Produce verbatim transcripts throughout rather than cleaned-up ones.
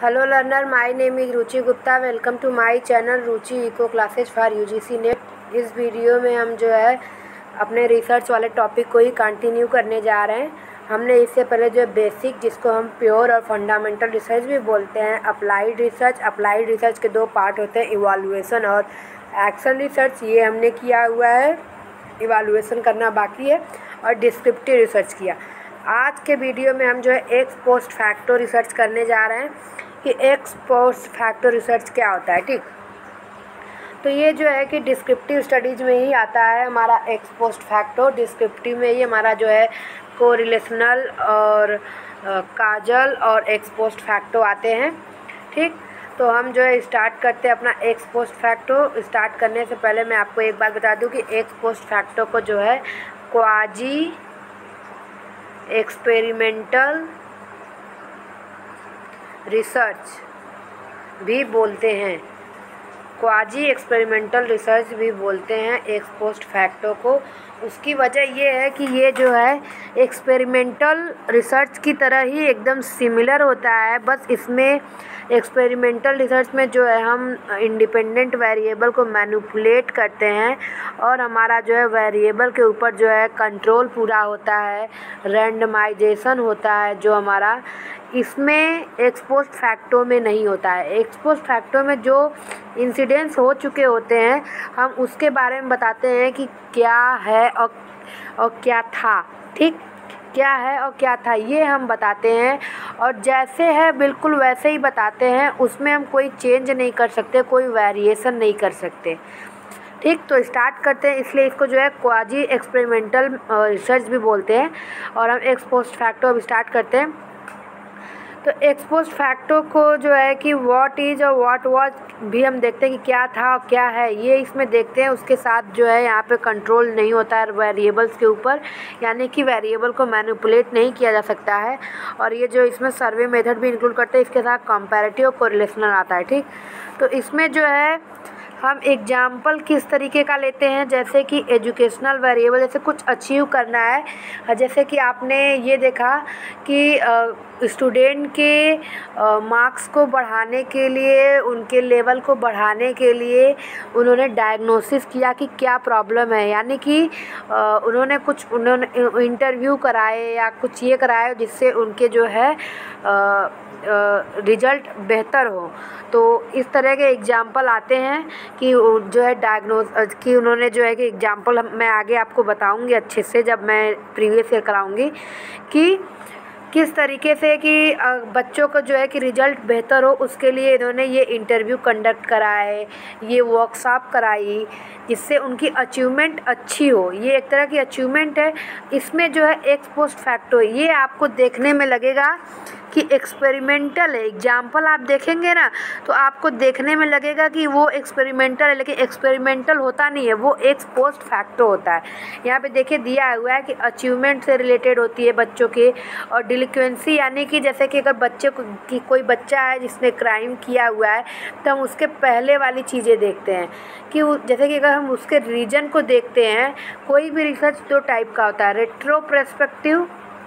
Hello learner, my name is Ruchi Gupta. Welcome to my channel Ruchi eco classes for UGC NET. इस वीडियो में हम जो है अपने रिसर्च वाले टॉपिक को ही कंटिन्यू करने जा रहे हैं। हमने इससे पहले जो बेसिक, जिसको हम प्योर और फंडामेंटल रिसर्च भी बोलते हैं, अप्लाइड रिसर्च अप्लाइड रिसर्च के दो पार्ट होते हैं, इवालुएशन और एक्शन रिसर्च। ये हमने किया हुआ है, इवालुएशन करना बाकी है, और डिस्क्रिप्टिव रिसर्च किया। आज के वीडियो में हम जो है एक्स पोस्ट फैक्टो रिसर्च करने जा रहे हैं कि एक्स पोस्ट फैक्टो रिसर्च क्या होता है। ठीक, तो ये जो है कि डिस्क्रिप्टिव स्टडीज़ में ही आता है हमारा एक्स पोस्ट फैक्टो। डिस्क्रिप्टिव में ही हमारा जो है कोरिलेशनल और काजल और एक्स पोस्ट फैक्टो आते हैं। ठीक, तो हम जो है स्टार्ट करते हैं अपना एक्स पोस्ट फैक्टो। स्टार्ट करने से पहले मैं आपको एक बात बता दूं कि एक्स पोस्ट फैक्टो को जो है क्वाजी एक्सपेरिमेंटल रिसर्च भी बोलते हैं। क्वाजी एक्सपेरिमेंटल रिसर्च भी बोलते हैं एक्स पोस्ट फैक्टो को। उसकी वजह ये है कि ये जो है एक्सपेरिमेंटल रिसर्च की तरह ही एकदम सिमिलर होता है, बस इसमें एक्सपेरिमेंटल रिसर्च में जो है हम इंडिपेंडेंट वेरिएबल को मैनिपुलेट करते हैं और हमारा जो है वेरिएबल के ऊपर जो है कंट्रोल पूरा होता है, रैंडमाइजेशन होता है, जो हमारा इसमें एक्स पोस्ट फैक्टो में नहीं होता है। एक्स पोस्ट फैक्टो में जो इंसिडेंट्स हो चुके होते हैं हम उसके बारे में बताते हैं कि क्या है और और क्या था। ठीक, क्या है और क्या था ये हम बताते हैं, और जैसे है बिल्कुल वैसे ही बताते हैं। उसमें हम कोई चेंज नहीं कर सकते, कोई वेरिएशन नहीं कर सकते। ठीक, तो स्टार्ट करते हैं। इसलिए इसको जो है क्वाजी एक्सपेरिमेंटल रिसर्च भी बोलते हैं। और हम एक्स पोस्ट फैक्टो अब स्टार्ट करते हैं। तो एक्स पोस्ट फैक्टो को जो है कि व्हाट इज़ और व्हाट वाज भी हम देखते हैं कि क्या था और क्या है, ये इसमें देखते हैं। उसके साथ जो है यहाँ पे कंट्रोल नहीं होता है वेरिएबल्स के ऊपर, यानी कि वेरिएबल को मैनिपुलेट नहीं किया जा सकता है। और ये जो इसमें सर्वे मेथड भी इंक्लूड करते हैं, इसके साथ कंपैरेटिव और कोरिलेशनल आता है। ठीक, तो इसमें जो है हम एग्जाम्पल किस तरीके का लेते हैं, जैसे कि एजुकेशनल वेरिएबल, जैसे कुछ अचीव करना है। जैसे कि आपने ये देखा कि स्टूडेंट के मार्क्स को बढ़ाने के लिए, उनके लेवल को बढ़ाने के लिए उन्होंने डायग्नोसिस किया कि क्या प्रॉब्लम है, यानी कि आ, उन्होंने कुछ उन्होंने इंटरव्यू कराए या कुछ ये कराए जिससे उनके जो है आ, रिज़ल्ट बेहतर हो। तो इस तरह के एग्जाम्पल आते हैं कि जो है डायग्नोस कि उन्होंने जो है कि एग्जाम्पल मैं आगे आपको बताऊंगी अच्छे से जब मैं प्रीवियस ईयर कराऊंगी कि किस तरीके से कि बच्चों को जो है कि रिज़ल्ट बेहतर हो, उसके लिए इन्होंने ये इंटरव्यू कंडक्ट कराए, ये वर्कशॉप कराई, जिससे उनकी अचीवमेंट अच्छी हो। ये एक तरह की अचीवमेंट है। इसमें जो है एक्स पोस्ट फैक्टो, ये आपको देखने में लगेगा कि एक्सपेरिमेंटल है। एग्जाम्पल आप देखेंगे ना तो आपको देखने में लगेगा कि वो एक्सपेरिमेंटल है, लेकिन एक्सपेरिमेंटल होता नहीं है, वो एक्स पोस्ट फैक्टो होता है। यहाँ पे देखिए दिया हुआ है कि अचीवमेंट से रिलेटेड होती है बच्चों के, और डिलिक्वेंसी यानी कि जैसे कि अगर बच्चे को कि कोई बच्चा है जिसने क्राइम किया हुआ है तो हम उसके पहले वाली चीज़ें देखते हैं कि जैसे कि अगर हम उसके रीजन को देखते हैं। कोई भी रिसर्च दो टाइप का होता है, रेट्रोस्पेक्टिव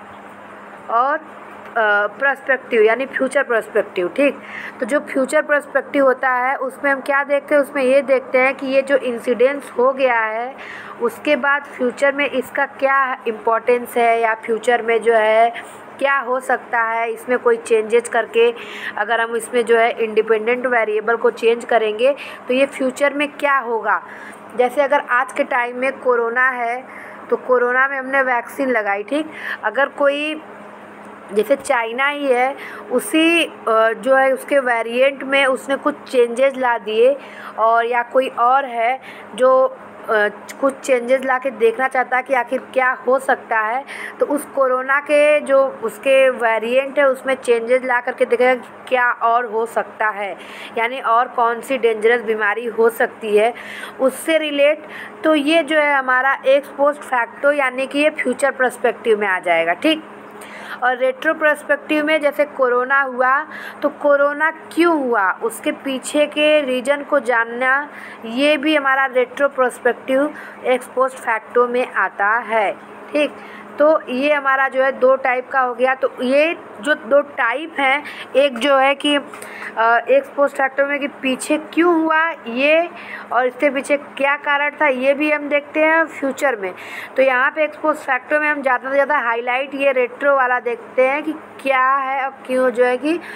और पर्सपेक्टिव यानी फ्यूचर पर्सपेक्टिव। ठीक, तो जो फ्यूचर पर्सपेक्टिव होता है उसमें हम क्या देखते हैं, उसमें ये देखते हैं कि ये जो इंसिडेंस हो गया है उसके बाद फ्यूचर में इसका क्या इम्पोर्टेंस है, या फ्यूचर में जो है क्या हो सकता है इसमें कोई चेंजेस करके। अगर हम इसमें जो है इंडिपेंडेंट वेरिएबल को चेंज करेंगे तो ये फ्यूचर में क्या होगा। जैसे अगर आज के टाइम में कोरोना है तो कोरोना में हमने वैक्सीन लगाई। ठीक, अगर कोई जैसे चाइना ही है, उसी जो है उसके वेरिएंट में उसने कुछ चेंजेस ला दिए, और या कोई और है जो कुछ चेंजेस ला के देखना चाहता है कि आखिर क्या हो सकता है, तो उस कोरोना के जो उसके वेरिएंट है उसमें चेंजेस ला करके देखेगा क्या और हो सकता है, यानी और कौन सी डेंजरस बीमारी हो सकती है उससे रिलेट। तो ये जो है हमारा एक्स पोस्ट फैक्टो यानी कि ये फ्यूचर पर्सपेक्टिव में आ जाएगा। ठीक, और रेट्रो पर्सपेक्टिव में जैसे कोरोना हुआ तो कोरोना क्यों हुआ, उसके पीछे के रीजन को जानना, ये भी हमारा retro perspective ex post facto में आता है। ठीक, तो ये हमारा जो है दो टाइप का हो गया। तो ये जो दो टाइप हैं, एक जो है कि एक्स पोस्ट फैक्टो में कि पीछे क्यों हुआ ये और इसके पीछे क्या कारण था, ये भी हम देखते हैं फ्यूचर में। तो यहाँ पे एक्स पोस्ट फैक्टो में हम ज़्यादा से ज़्यादा हाईलाइट ये रेट्रो वाला देखते हैं कि क्या है और क्यों जो है कि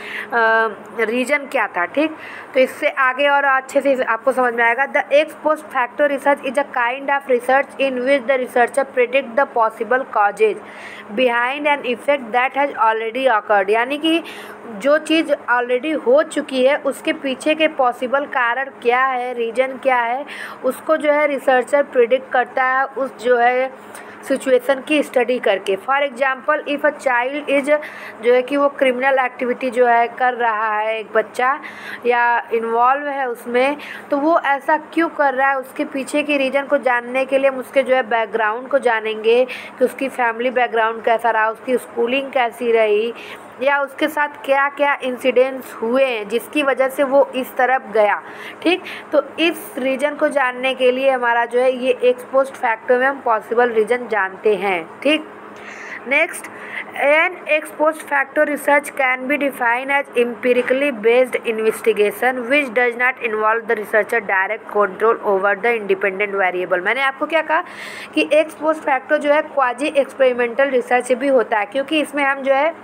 रीज़न क्या था। ठीक, तो इससे आगे और अच्छे से आपको समझ में आएगा। The ex post facto research is a kind of research in which the researcher predict the possible causes behind an effect that has already occurred. यानी कि जो चीज़ ऑलरेडी हो चुकी है उसके पीछे के पॉसिबल कारण क्या है, रीज़न क्या है, उसको जो है रिसर्चर प्रिडिक्ट करता है उस जो है सिचुएशन की स्टडी करके। For example if a child is जो है कि वो क्रिमिनल एक्टिविटी जो है कर रहा है, एक बच्चा या इन्वॉल्व है उसमें, तो वो ऐसा क्यों कर रहा है, उसके पीछे की रीज़न को जानने के लिए हम उसके जो है बैकग्राउंड को जानेंगे कि उसकी फैमिली बैकग्राउंड कैसा रहा, उसकी स्कूलिंग कैसी रही, या उसके साथ क्या क्या इंसिडेंट्स हुए हैं जिसकी वजह से वो इस तरफ गया। ठीक, तो इस रीज़न को जानने के लिए हमारा जो है ये एक्स पोस्ट फैक्टो में हम पॉसिबल रीज़न जानते हैं। ठीक, next, an ex post facto research can be define as empirically based investigation which does not involve the researcher direct control over the independent variable. मैंने आपको क्या कहा कि एक्स पोस्ट फैक्टो जो है क्वाजी एक्सपेरिमेंटल रिसर्च भी होता है, क्योंकि इसमें हम जो है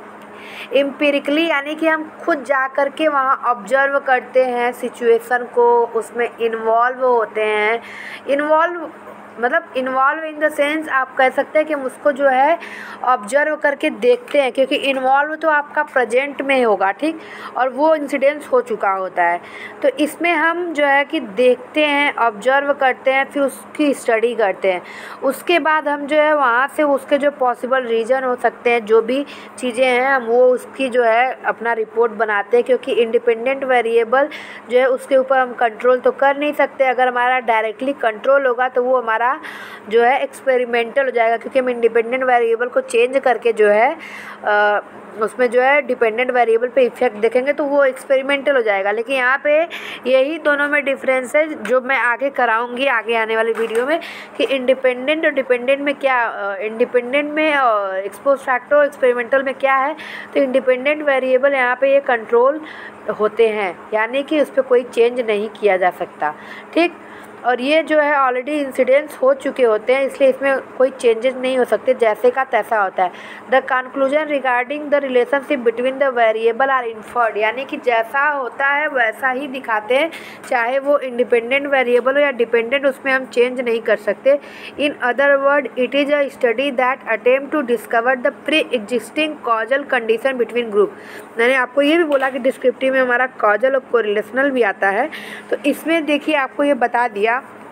एम्पिरिकली यानी कि हम खुद जा कर के वहाँ ऑब्जर्व करते हैं सिचुएशन को, उसमें इन्वॉल्व होते हैं। इन्वॉल्व मतलब इन्वॉल्व इन द सेंस आप कह सकते हैं कि हम उसको जो है ऑब्जर्व करके देखते हैं, क्योंकि इन्वॉल्व तो आपका प्रेजेंट में होगा। ठीक, और वो इंसिडेंस हो चुका होता है। तो इसमें हम जो है कि देखते हैं, ऑब्जर्व करते हैं, फिर उसकी स्टडी करते हैं। उसके बाद हम जो है वहाँ से उसके जो पॉसिबल रीज़न हो सकते हैं, जो भी चीज़ें हैं, हम वो उसकी जो है अपना रिपोर्ट बनाते हैं, क्योंकि इंडिपेंडेंट वेरिएबल जो है उसके ऊपर हम कंट्रोल तो कर नहीं सकते। अगर हमारा डायरेक्टली कंट्रोल होगा तो वो हमारा जो है एक्सपेरिमेंटल हो जाएगा, क्योंकि हम इंडिपेंडेंट वेरिएबल को चेंज करके जो है आ, उसमें जो है डिपेंडेंट वेरिएबल पे इफेक्ट देखेंगे तो वो एक्सपेरिमेंटल हो जाएगा। लेकिन यहाँ पे यही दोनों में डिफरेंस है जो मैं आगे कराऊंगी आगे आने वाली वीडियो में, कि इंडिपेंडेंट और डिपेंडेंट में क्या, इंडिपेंडेंट में और एक्स पोस्ट फैक्टो एक्सपेरिमेंटल में क्या है। तो इंडिपेंडेंट वेरिएबल यहाँ पे ये कंट्रोल होते हैं, यानी कि उस पर कोई चेंज नहीं किया जा सकता। ठीक, और ये जो है ऑलरेडी इंसिडेंट्स हो चुके होते हैं, इसलिए इसमें कोई चेंजेस नहीं हो सकते, जैसे का तैसा होता है। The conclusion regarding the relationship between the variable are inferred, यानी कि जैसा होता है वैसा ही दिखाते हैं, चाहे वो इंडिपेंडेंट वेरिएबल हो या डिपेंडेंट, उसमें हम चेंज नहीं कर सकते। In other word it is a study that attempt to discover the pre existing causal condition between group. मैंने आपको ये भी बोला कि डिस्क्रिप्टिव में हमारा कॉजल और कोरिलेशनल भी आता है, तो इसमें देखिए आपको ये बता दिया,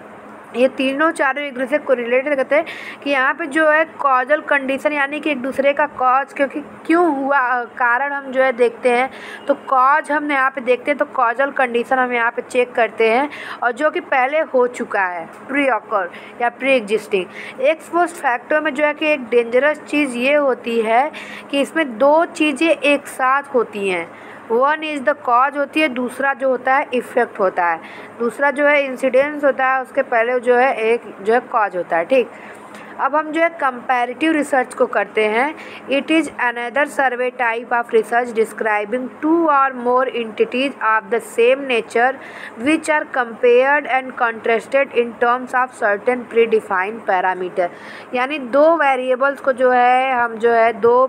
ये तीनों चारों एक दूसरे को रिलेटेड करते हैं कि यहाँ पे जो है कॉजल कंडीशन यानी कि एक दूसरे का कॉज, क्योंकि क्यों हुआ कारण हम जो है देखते हैं, तो कॉज हम यहाँ पे देखते हैं, तो कॉजल कंडीशन हम यहाँ पे चेक करते हैं, और जो कि पहले हो चुका है, प्री ऑकर या pre existing. Ex post facto में जो है कि एक डेंजरस चीज़ ये होती है कि इसमें दो चीज़ें एक साथ होती हैं, वन इज़ द कॉज होती है, दूसरा जो होता है इफ़ेक्ट होता है, दूसरा जो है इंसिडेंस होता है, उसके पहले जो है एक जो है कॉज होता है। ठीक, अब हम जो है कंपैरेटिव रिसर्च को करते हैं। It is another survey type of research describing two or more entities of the same nature which are compared and contrasted in terms of certain pre defined parameter. यानी दो वेरिएबल्स को जो है हम जो है दो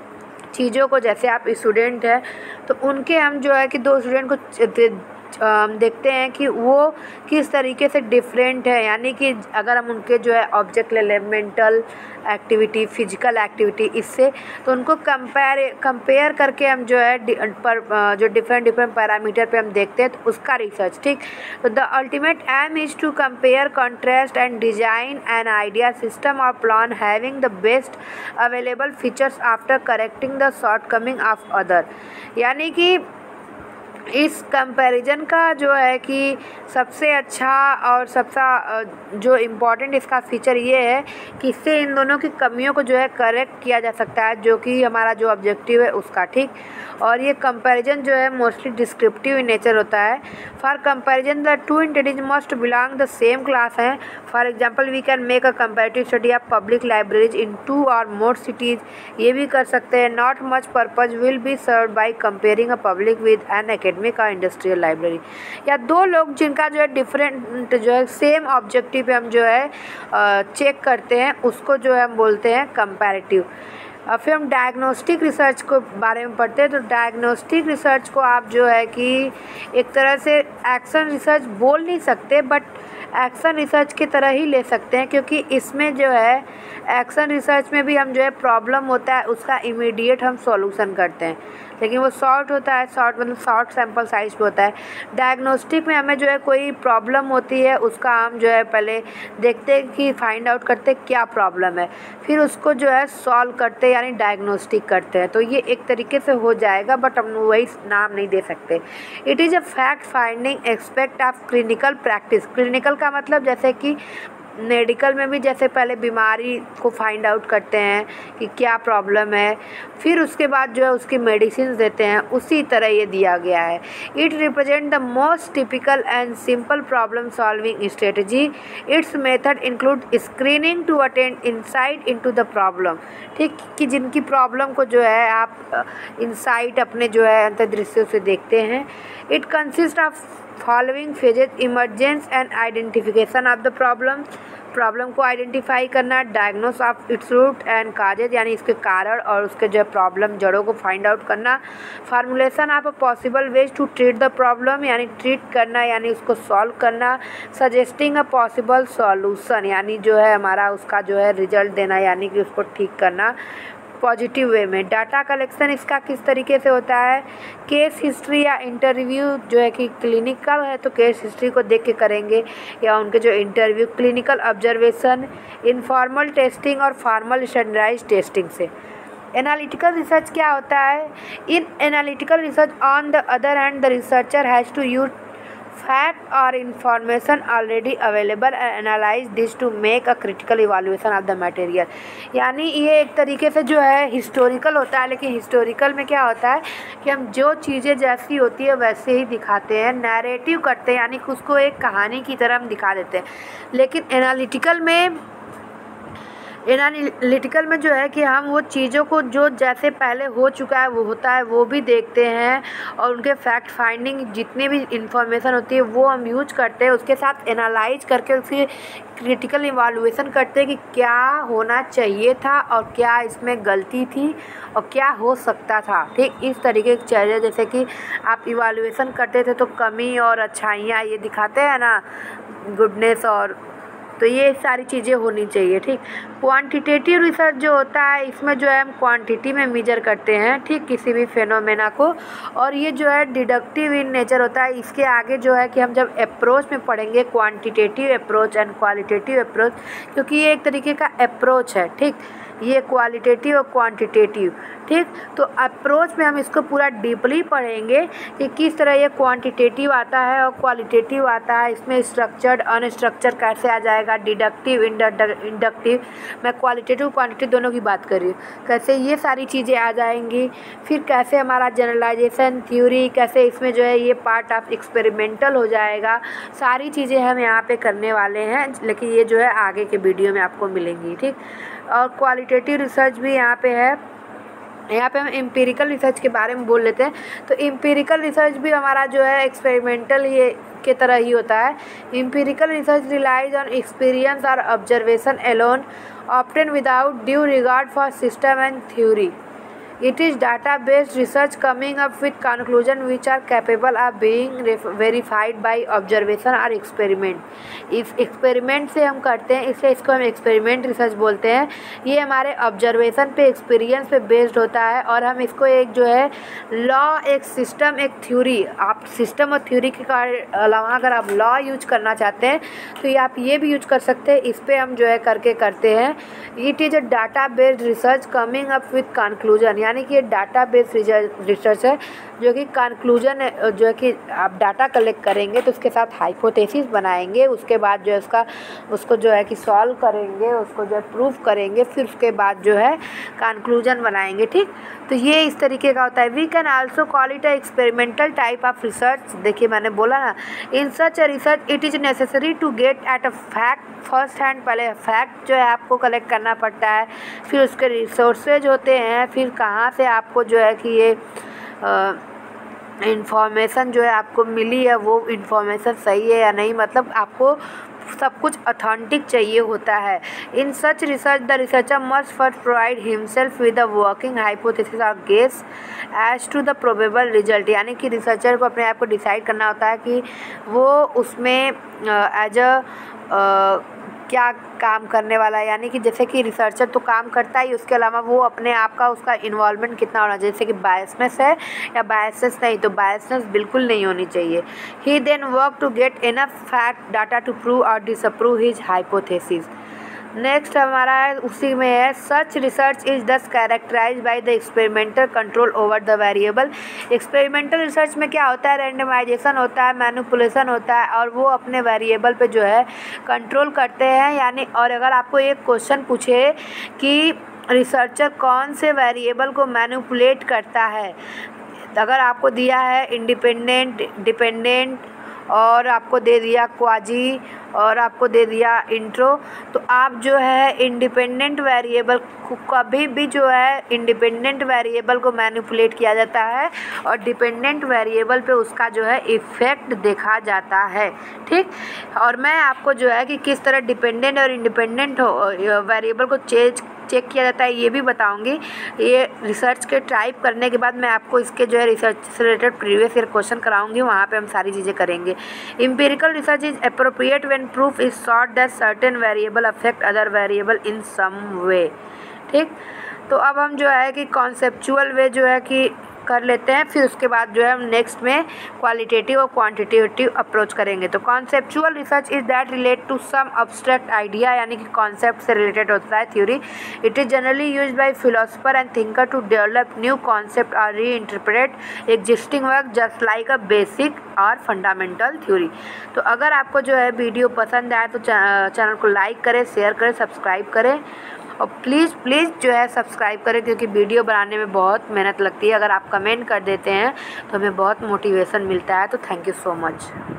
चीज़ों को, जैसे आप स्टूडेंट हैं तो उनके हम जो है कि दो स्टूडेंट को हम देखते हैं कि वो किस तरीके से डिफरेंट है, यानी कि अगर हम उनके जो है ऑब्जेक्ट ले लें, मेंटल एक्टिविटी, फिजिकल एक्टिविटी, इससे तो उनको कंपेयर कंपेयर करके हम जो है पर जो डिफरेंट डिफरेंट पैरामीटर पे हम देखते हैं, तो उसका रिसर्च। ठीक, तो the ultimate aim is to compare, contrast and design an idea system or plan having the best available features after correcting the shortcoming of other. यानी कि इस कंपैरिजन का जो है कि सबसे अच्छा और सबसे जो इम्पोर्टेंट इसका फीचर ये है कि इससे इन दोनों की कमियों को जो है करेक्ट किया जा सकता है, जो कि हमारा जो ऑब्जेक्टिव है उसका, ठीक। और ये कंपैरिजन जो है मोस्टली डिस्क्रिप्टिव इन नेचर होता है। For comparison the two entities must belong the same class है। For example we can make a comparative study of public libraries in two or more cities, ये भी कर सकते हैं। Not much purpose will be serve by comparing a public with an academic or industrial library. या दो लोग जिनका जो है डिफरेंट जो है सेम ऑब्जेक्टिव पे हम जो है चेक करते हैं, उसको जो है हम बोलते हैं कंपैरेटिव। अब फिर हम डायग्नोस्टिक रिसर्च को बारे में पढ़ते हैं। तो डायग्नोस्टिक रिसर्च को आप जो है कि एक तरह से एक्शन रिसर्च बोल नहीं सकते, बट एक्शन रिसर्च की तरह ही ले सकते हैं, क्योंकि इसमें जो है एक्शन रिसर्च में भी हम जो है प्रॉब्लम होता है उसका इमीडिएट हम सॉल्यूशन करते हैं, लेकिन वो शॉर्ट होता है, शॉर्ट मतलब शॉर्ट सैंपल साइज पे होता है। डायग्नोस्टिक में हमें जो है कोई प्रॉब्लम होती है, उसका हम जो है पहले देखते हैं कि फाइंड आउट करते हैं क्या प्रॉब्लम है, फिर उसको जो है सॉल्व करते हैं, यानी डायग्नोस्टिक करते हैं। तो ये एक तरीके से हो जाएगा, बट हम वही नाम नहीं दे सकते। It is a fact finding aspect of clinical practice. Clinical का मतलब जैसे कि मेडिकल में भी जैसे पहले बीमारी को फाइंड आउट करते हैं कि क्या प्रॉब्लम है, फिर उसके बाद जो है उसकी मेडिसिन देते हैं, उसी तरह ये दिया गया है। It represent the most typical and simple problem solving strategy. Its method include screening to attend insight into the problem, ठीक, कि जिनकी प्रॉब्लम को जो है आप इंसाइट अपने जो है अंतर्दृश्य से देखते हैं। It consist of following phases: emergence and identification of the problem, problem को आइडेंटिफाई करना, diagnose of its root and causes, यानी इसके कारण और उसके जो है प्रॉब्लम जड़ों को फाइंड आउट करना, formulation of a possible ways to treat the problem, यानी ट्रीट करना यानी उसको सॉल्व करना, सजेस्टिंग अ पॉसिबल सॉल्यूशन, यानी जो है हमारा उसका जो है रिजल्ट देना, यानी कि उसको ठीक करना पॉजिटिव वे में। डाटा कलेक्शन इसका किस तरीके से होता है? केस हिस्ट्री या इंटरव्यू जो है कि क्लिनिकल है तो केस हिस्ट्री को देख के करेंगे, या उनके जो interview, clinical observation, informal testing और फॉर्मल स्टैंडर्डाइज टेस्टिंग से। एनालिटिकल रिसर्च क्या होता है? In analytical research on the other hand the researcher has to use fact or information already available and analyze this to make a critical evaluation of the material। यानी ये एक तरीके से जो है हिस्टोरिकल होता है, लेकिन हिस्टोरिकल में क्या होता है कि हम जो चीज़ें जैसी होती है वैसे ही दिखाते हैं, नैरेटिव करते हैं, यानी कि उसको एक कहानी की तरह हम दिखा देते हैं। लेकिन एनालिटिकल में एनालिटिकल में जो है कि हम वो चीज़ों को जो जैसे पहले हो चुका है वो होता है वो भी देखते हैं, और उनके फैक्ट फाइंडिंग जितनी भी इंफॉर्मेशन होती है वो हम यूज करते हैं, उसके साथ एनालाइज करके उसकी क्रिटिकल इवालुएशन करते हैं कि क्या होना चाहिए था और क्या इसमें गलती थी और क्या हो सकता था। ठीक इस तरीके की चीज़ें जैसे कि आप इवालुएशन करते थे तो कमी और अच्छाइयाँ ये दिखाते हैं ना, गुडनेस, और तो ये सारी चीज़ें होनी चाहिए। ठीक क्वांटिटेटिव रिसर्च जो होता है इसमें जो है हम क्वांटिटी में मेजर करते हैं, ठीक, किसी भी फेनोमेना को, और ये जो है डिडक्टिव इन नेचर होता है। इसके आगे जो है कि हम जब अप्रोच में पढ़ेंगे quantitative approach and qualitative approach, क्योंकि ये एक तरीके का अप्रोच है, ठीक, ये क्वालिटेटिव और क्वांटिटेटिव। ठीक तो अप्रोच में हम इसको पूरा डीपली पढ़ेंगे कि किस तरह ये क्वांटिटेटिव आता है और क्वालिटेटिव आता है, इसमें स्ट्रक्चर्ड अनस्ट्रक्चर कैसे आ जाएगा, डिडक्टिव इंडक्टिव, मैं क्वालिटेटिव क्वांटिटेटिव दोनों की बात कर रही हूँ, कैसे ये सारी चीज़ें आ जाएंगी। फिर कैसे हमारा जनरलाइजेशन थ्योरी, कैसे इसमें जो है ये पार्ट ऑफ एक्सपेरिमेंटल हो जाएगा, सारी चीज़ें हम यहाँ पे करने वाले हैं, लेकिन ये जो है आगे के वीडियो में आपको मिलेंगी। ठीक और क्वालिटेटिव रिसर्च भी यहाँ पे है। यहाँ पे हम एम्पिरिकल रिसर्च के बारे में बोल लेते हैं। तो एम्पिरिकल रिसर्च भी हमारा जो है एक्सपेरिमेंटल ये के तरह ही होता है। Empirical research relies on experience और observation alone, often without due regard for system and theory. It is data-based research coming up with conclusions which are capable of being verified by observation or experiment। इस experiment से हम करते हैं, इसलिए इसको हम experiment research बोलते हैं। ये हमारे ऑब्जर्वेशन पे, एक्सपीरियंस पे बेस्ड होता है, और हम इसको एक जो है लॉ, एक सिस्टम, एक थ्योरी, आप सिस्टम और थ्योरी के अलावा अगर आप लॉ यूज करना चाहते हैं तो ये आप ये भी यूज कर सकते हैं। इस पर हम जो है करके करते हैं। It is a data based research coming up with conclusion, यानी कि ये डाटा बेस्ड रिसर्च है जो कि कंक्लूजन है, जो है कि आप डाटा कलेक्ट करेंगे तो उसके साथ हाइपोथेसिस बनाएंगे, उसके बाद जो है उसका उसको जो है कि सॉल्व करेंगे, उसको जो है प्रूव करेंगे, फिर उसके बाद जो है कंक्लूजन बनाएंगे। ठीक, तो ये इस तरीके का होता है। We can also call it a experimental type of research. देखिए मैंने बोला ना, in such a research it is necessary to get at a fact first hand. पहले फैक्ट जो है आपको कलेक्ट करना पड़ता है, फिर उसके रिसोर्सेज होते हैं, फिर कहाँ से आपको जो है कि ये इंफॉर्मेशन जो है आपको मिली है वो इंफॉर्मेशन सही है या नहीं, मतलब आपको सब कुछ ऑथेंटिक चाहिए होता है। In such research the researcher must first provide himself with the working hypothesis or guess as to the probable result. यानी कि रिसर्चर को अपने आप को डिसाइड करना होता है कि वो उसमें एज अ क्या काम करने वाला है। यानी कि जैसे कि रिसर्चर तो काम करता है, उसके अलावा वो अपने आप का उसका इन्वॉल्वमेंट कितना होना चाहिए, जैसे कि बायसनेस है या बायसनेस नहीं, तो बायसनेस बिल्कुल नहीं होनी चाहिए। He then work to get enough fact data to prove or disprove his hypothesis. Next हमारा है उसी में है, such research is thus characterize by the experimental control over the variable. Experimental research में क्या होता है, रैंडमाइजेशन होता है, मैनिपुलेशन होता है, और वो अपने वेरिएबल पे जो है कंट्रोल करते हैं। यानी और अगर आपको एक क्वेश्चन पूछे कि रिसर्चर कौन से वेरिएबल को मैनिपुलेट करता है, अगर आपको दिया है इंडिपेंडेंट, डिपेंडेंट, और आपको दे दिया क्वाजी, और आपको दे दिया इंट्रो, तो आप जो है इंडिपेंडेंट वेरिएबल कभी भी जो है इंडिपेंडेंट वेरिएबल को मैनिपुलेट किया जाता है और डिपेंडेंट वेरिएबल पे उसका जो है इफ़ेक्ट देखा जाता है। ठीक, और मैं आपको जो है कि किस तरह डिपेंडेंट और इंडिपेंडेंट वेरिएबल को चेंज चेक किया जाता है ये भी बताऊंगी। ये रिसर्च के टाइप करने के बाद मैं आपको इसके जो है रिसर्च से रिलेटेड प्रीवियस ईयर क्वेश्चन कराऊंगी, वहाँ पे हम सारी चीज़ें करेंगे। Empirical research is appropriate when proof is sought that certain variable affect other variable in some way. ठीक, तो अब हम जो है कि कॉन्सेप्चुअल वे जो है कि कर लेते हैं, फिर उसके बाद जो है हम नेक्स्ट में क्वालिटेटिव और क्वांटिटेटिव अप्रोच करेंगे। तो conceptual research is that relate to some abstract idea, यानी कि कॉन्सेप्ट से रिलेटेड होता है theory. It is generally used by philosopher and thinker to develop new concept or reinterpret existing work just like a basic और fundamental theory. तो अगर आपको जो है वीडियो पसंद आए तो चैनल को लाइक करें, शेयर करें, सब्सक्राइब करें, और प्लीज़ प्लीज़ जो है सब्सक्राइब करें, क्योंकि वीडियो बनाने में बहुत मेहनत लगती है। अगर आप कमेंट कर देते हैं तो हमें बहुत मोटिवेशन मिलता है। तो थैंक यू सो मच।